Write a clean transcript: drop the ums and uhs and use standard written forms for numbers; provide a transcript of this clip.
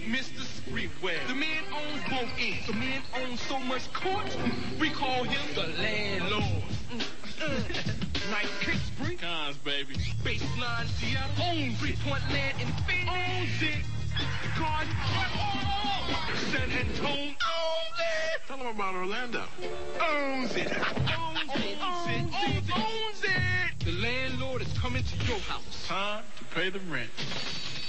Mr. Sprewell. The man owns both ends. The man owns so much court, we call him the landlord. Nice kick spree. Cons, baby. Baseline Seattle. Owns 3-point land in Phoenix. Owns it. The Garden. San Antonio. Owns it. Tell them about Orlando. Owns it. Owns it. The landlord is coming to your house. Time to pay the rent.